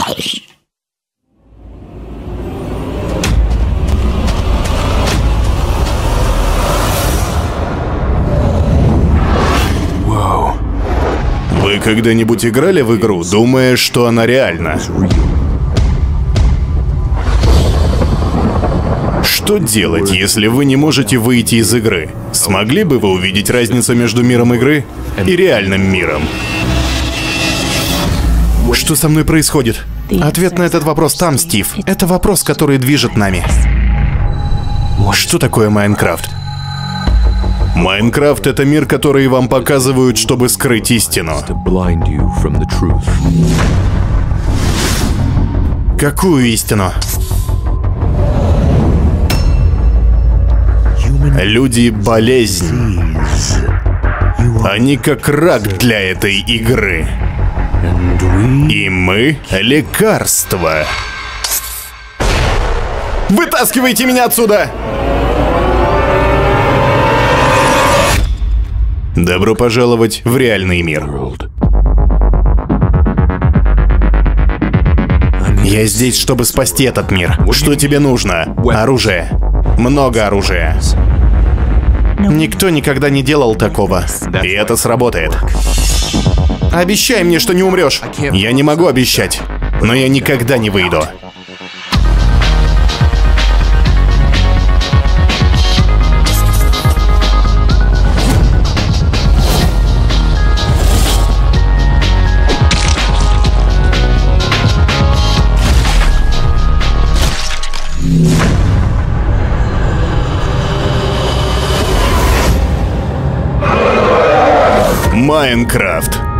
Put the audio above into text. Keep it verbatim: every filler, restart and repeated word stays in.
Вау. Вы когда-нибудь играли в игру, думая, что она реальна? Что делать, если вы не можете выйти из игры? Смогли бы вы увидеть разницу между миром игры и реальным миром? Что со мной происходит? Ответ на этот вопрос там, Стив. Это вопрос, который движет нами. Что такое Майнкрафт? Майнкрафт — это мир, который вам показывают, чтобы скрыть истину. Какую истину? Люди — болезнь. Они как рак для этой игры. И мы — лекарство. Вытаскивайте меня отсюда! Добро пожаловать в реальный мир. Я здесь, чтобы спасти этот мир. Что тебе нужно? Оружие. Много оружия. Никто никогда не делал такого. И это сработает. Обещай мне, что не умрешь. Я не могу обещать, но я никогда не выйду. Майнкрафт.